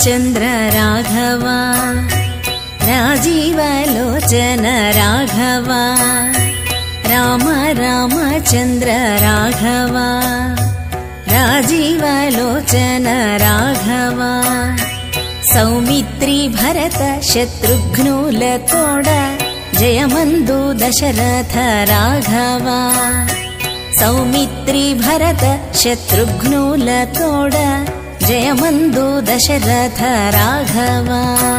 రామచంద్ర రాఘవ రాజీవలోచన రాఘవ రామ రామచంద్ర రాఘవ రాజీవలోచన రాఘవ సౌమిత్రి భరత శత్రుఘ్నుల తోడ జయమందు దశరథ రాఘవ సౌమిత్రి భరత శత్రుఘ్నుల తోడ జయమందు దశరథ రాఘవ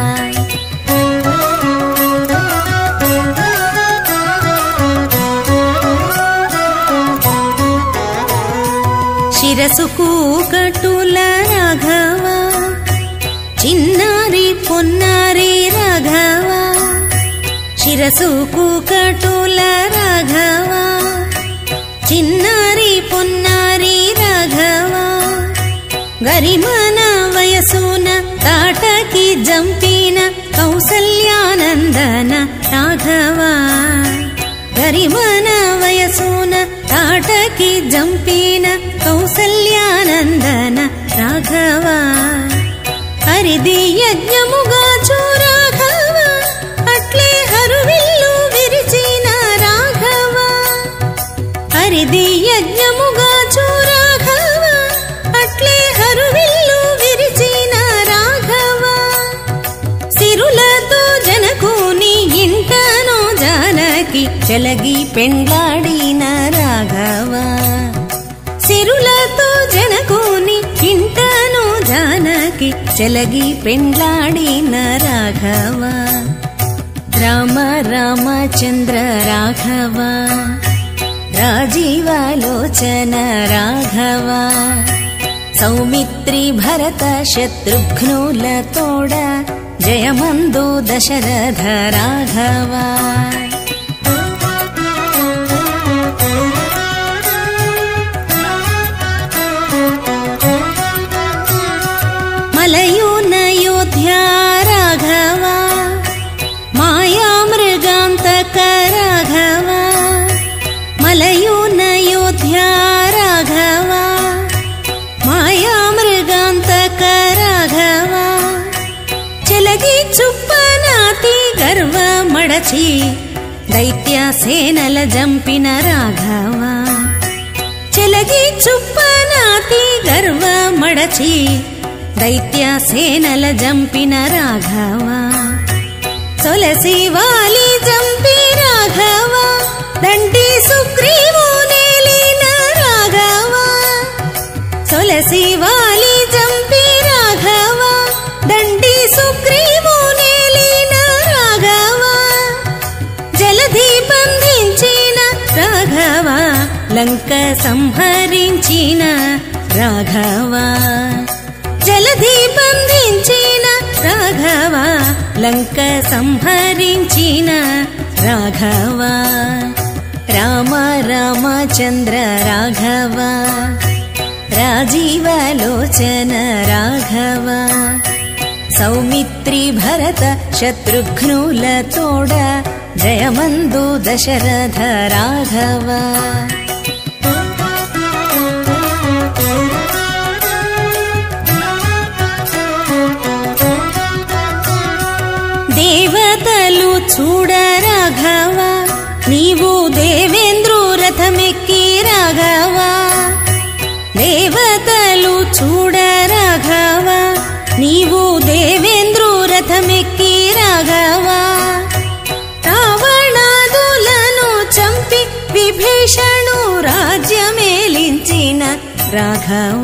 శిరసుకు కటుల రాఘవ చిన్నారి పొన్నారి రాఘవ శిరసుకు కటుల రాఘవ చిన్నారి పొన్నారి రాఘవ గరిమన వయసున తాటకి జంపిన కౌసల్యానందన రాఘవ గరిమన వయసున తాటకి జంపిన కౌసల్యానందన రాఘవ హరిది యజ్ఞముగాచు రాఘవ అట్లే హరువిల్లు విరిచిన రాఘవ హరిది యజ్ఞముగాచు రాఘవ అట్లే హరువిల్లు విరిచిన రాఘవ సిరులతో జనకుని ఇంటనో జానకి చెలగి పెండ్లాడిన రాఘవ సిరులతో జనకుని ఇంటనో జానకి చెలగి పెండ్లాడిన రాఘవ రామ రామచంద్ర రాఘవ రాజీవలోచన రాఘవ సౌమిత్రి భరత శత్రుఘ్నుల తోడ జయమందు దశరథ రాఘవ మలయునయోధ్య రాఘవ మాయా మృగాంతక రాఘవ మలయునయోధ్య రాఘవ మాయా మృగాంతక రాఘవ చెలగి చుప్పనాతి గర్వ మడచి దైత్య సేనల జంపిన రాఘవ చెలగి చుప్పనాతి గర్వ మడచి దైత్య సేనల జంపిన రాఘవ తులసి వాలి జంపి రాఘవ దండి సుగ్రీవు నేలిన రాఘవ తులసి వాలి జంపి రాఘవ దండి సుగ్రీవు నేలిన రాఘవ జలధి బంధించిన రాఘవ లంక సంహరించిన రాఘవ జలధి బంధించిన రాఘవ లంక సంహరించిన రాఘవ రామ రామచంద్ర రాఘవ రాజీవలోచన రాఘవ సౌమిత్రి భరత శత్రుఘ్నుల తోడ జయమందు దశరథ రాఘవ దేవతలు చూడ రాఘవ నీవు దేవేంద్రు రథమెక్కి రాఘవ దేవతలు చూడ రాఘవ నీవు దేవేంద్రు రథమెక్కి రాఘవ రావణాదులను చంపి విభీషణు రాజ్యమేలించిన రాఘవ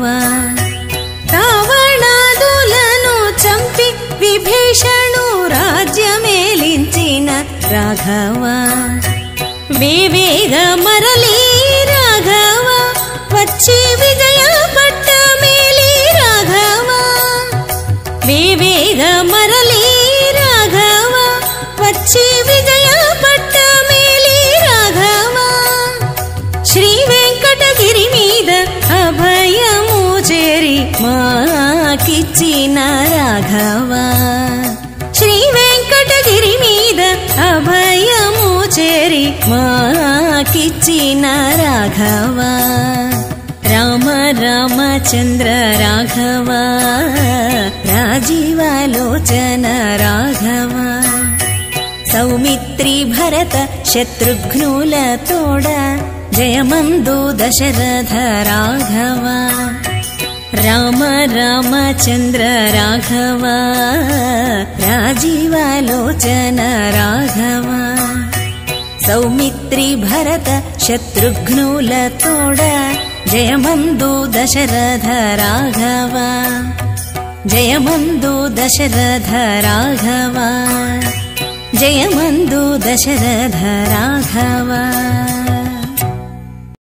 రావణాదులను చంపి విభీషణు రాజ్యమేలించిన రాఘవ వేవేగ మరలి రాఘవ వచ్చి విజయ పట్టమేలి రాఘవ వేవేగ మరలి రాఘవ వచ్చి విజయ పట్టమేలి రాఘవ శ్రీ వెంకటగిరి మీద అభయము చేరి మాకిచ్చిన రాఘవ శ్రీ వెంకటగిరి మీద అభయము చేరి మాకిచ్చిన రాఘవ రామ రామచంద్ర రాఘవ రాజ राजीवालोचन राघव सौमित्री भरत शत्रुघ्नुलतोड जयमंदु दशरथ राघव राम रामचंद्र राघव राजीवालोचन राघव सौमित्री भरत शत्रुघ्नुलतोड जयमंदु दशरथ राघव जयमंदु दशरथ राघव जयमंदु दशरथ राघव।